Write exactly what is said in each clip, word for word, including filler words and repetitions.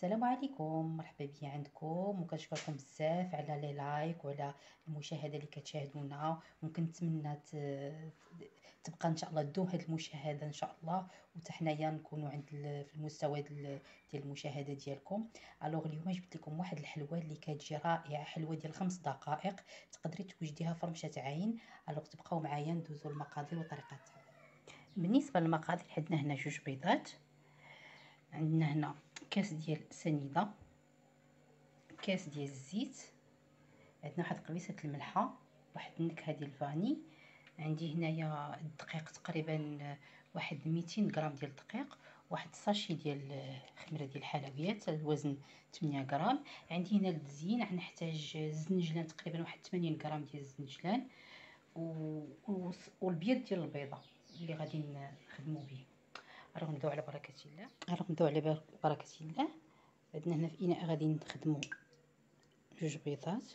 السلام عليكم، مرحبا بيا عندكم وكنشكركم بزاف على لي لايك وعلى المشاهده اللي كتشاهدونا. ممكن نتمنى تبقى ان شاء الله دوم هذه المشاهده ان شاء الله، وحتى حنايا نكونوا عند في المستوى ديال المشاهده ديالكم. الوغ اليوم جبت لكم واحد الحلوه اللي كتجي رائعه، حلوه ديال خمس دقائق تقدري توجديها فرمشه عين. الوغ تبقاو معايا ندوزو المقادير وطريقه التحضير. بالنسبه للمقادير عندنا هنا جوج بيضات، عندنا هنا كاس ديال سنيده، كاس ديال الزيت، عندنا واحد قبيصه الملحه، واحد النكهه ديال الفاني، عندي هنايا الدقيق تقريبا واحد مئتين غرام ديال الدقيق، واحد الساشي ديال خميره ديال الحلويات الوزن ثمانية غرام. عندي هنا للتزيين غنحتاج الزنجلان تقريبا واحد ثمانين غرام ديال الزنجلان و... والبيض ديال البيضه اللي غادي نخدموا به. راه نبداو على بركه الله. راه نبداو على بركه الله. عندنا هنا في اناء غادي نخدموا جوج بيضات،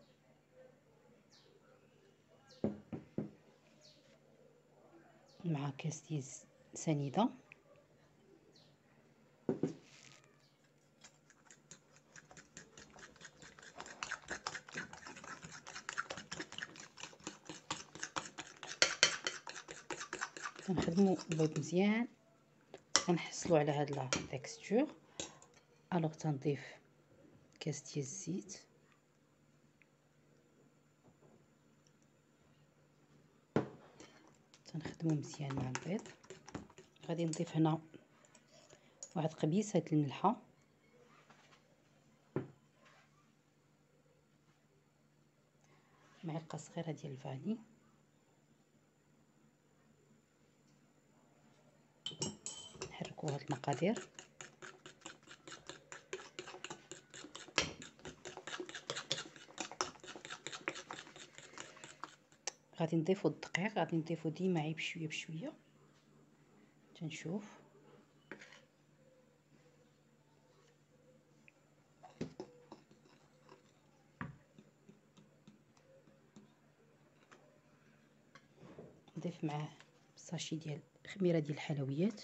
مع كاس ديال سنيده، كنخدموا البيض مزيان، كنحصلوا على هاد لا تيكستور. الوغ تنضيف كاس ديال الزيت، تنخدموا مزيان مع البيض. غادي نضيف هنا واحد قبيصه الملحه، معلقه صغيره ديال الفاني، نحركوا هاد المقادير. غادي نضيفوا الدقيق، غادي نضيفوا ديما غير بشويه بشويه تنشوف. نضيف معاه الساشي ديال خميره ديال الحلويات،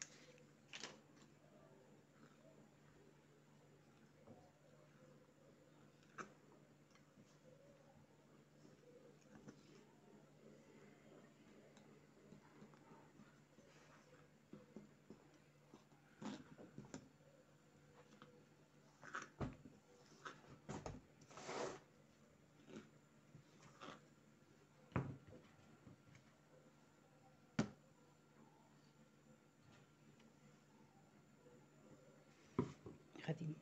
غادي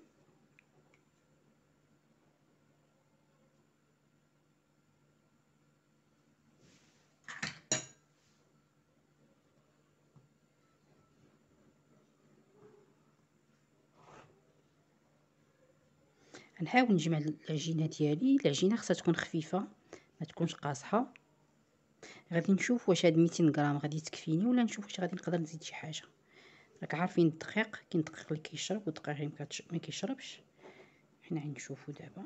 نحاول نجمع العجينه ديالي. العجينه خصها تكون خفيفه ما تكونش قاصحه. غادي نشوف واش هاد مئتين غرام غادي تكفيني ولا نشوف واش غادي نقدر نزيد شي حاجه. راك عارفين الدقيق كاين الدقيق اللي كيشرب والدقيق اللي ما كيشربش، حنا غنشوفوا دابا.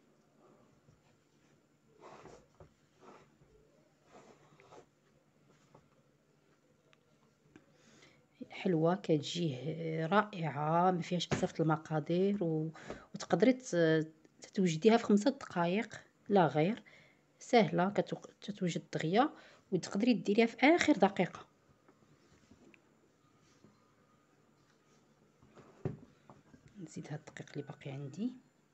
حلوه كتجيه رائعه، ما فيهاش بزاف المقادير و... وتقدري توجديها في خمسة دقائق لا غير. سهله كتوجد دغيا وتقدري ديريها في اخر دقيقه. نزيد هاد الدقيق اللي باقي عندي،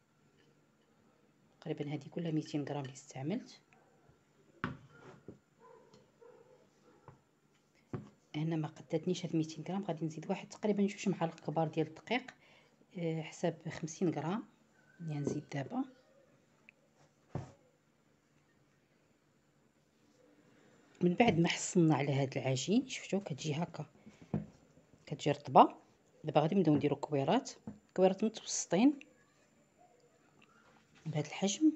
تقريبا هذه كلها مئتين غرام اللي استعملت. هنا ما قداتنيش هاد مئتين غرام، غادي نزيد واحد تقريبا جوج معالق كبار ديال الدقيق، أه حساب خمسين غرام اللي نزيد دابا. من بعد ما حصلنا على هاد العجين شفتوا كتجي هكا، كتجي رطبه. دابا غادي نبداو نديرو كويرات، كويرات متوسطين بهذا الحجم،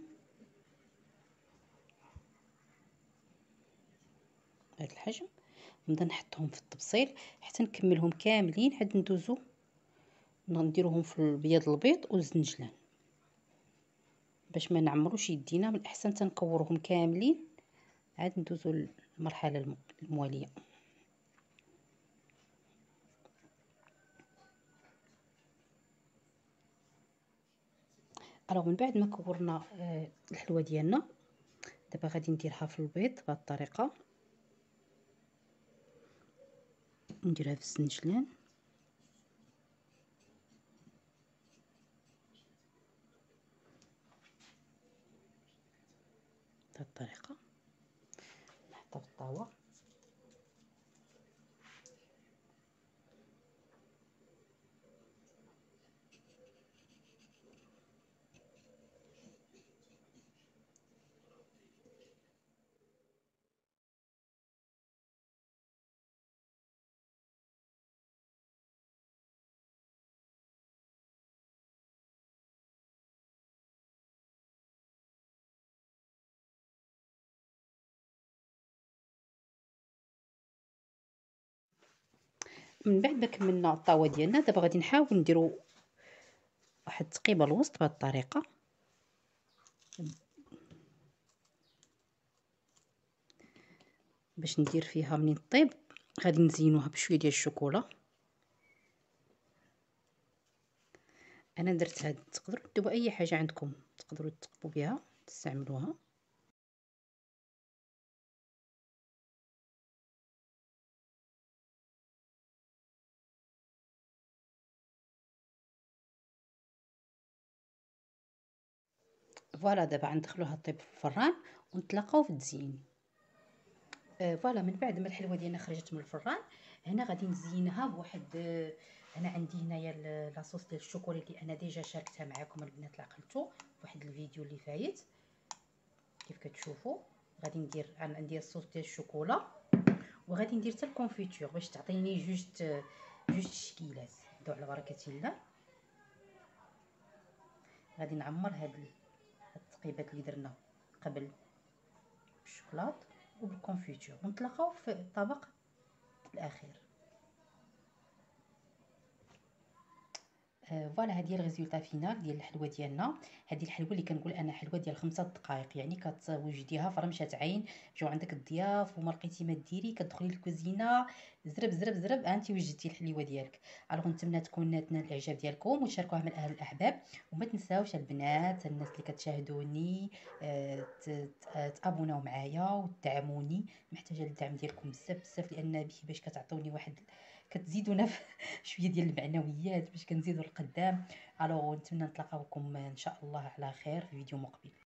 بهذا الحجم. نبدا نحطهم في الطبسيل حتى نكملهم كاملين عاد ندوزو نديروهم في البياض البيض والزنجلان باش ما نعمروش يدينا. من الاحسن تنكورهم كاملين عاد ندوزو للمرحله المواليه. الوغ من بعد ما كورنا آه الحلوه ديالنا، دابا غادي نديرها في البيض بهذه الطريقه، نديرها في السنجلان بهذه الطريقه، نحطها في الطاوه. من بعد ما كملنا الطاوه ديالنا، دابا غادي نحاول نديرو واحد التقيبه الوسط بهذه الطريقه، باش ندير فيها منين طيب. غادي نزينوها بشويه ديال الشوكولا. انا درت هاد، تقدروا ديروا اي حاجه عندكم تقدروا تقبوا بها تستعملوها. فوالا دابا غندخلوها طيب في الفران ونتلاقاو في التزيين. آه فوالا من بعد ما الحلوه ديالنا خرجت من الفران، هنا غادي نزينها بواحد آه انا عندي هنايا لاصوص ديال الشوكولا اللي انا ديجا شاركتها معكم البنات اللي عقلتو في واحد الفيديو اللي فايت. كيف كتشوفوا غادي ندير انا ندير الصوص ديال الشوكولا، وغادي ندير حتى الكونفيتور باش تعطيني جوج جوج تشكيلات. نبداو على بركه الله. غادي نعمر هاد التقيبات اللي درنا قبل بالشوكولات وبالكونفيتور، ونتلاقاو في الطبق الاخير. آه فوالا هذه هي الريزولطا فينال ديال الحلوه ديالنا. هذه الحلوه اللي كنقول انا حلوه ديال خمسة دقائق، يعني كتوجديها في رمشه عين، جاو عندك الضياف وما لقيتي ما ديري كتدخلي للكوزينه زرب زرب زرب انت وجدتي الحلوه ديالك. الوغ نتمنى تكون نالت الاعجاب ديالكم وتشاركوها مع الاهل الاحباب، وما تنساوش البنات الناس اللي كتشاهدوني آه تابوناو معايا وتدعموني، محتاجه الدعم ديالكم بزاف بزاف، لان به باش كتعطوني واحد كتزيدونا شويه ديال المعنويات باش كنزيدو لقدام. الوغ نتمنى نتلاقاوكم ان شاء الله على خير في فيديو مقبل.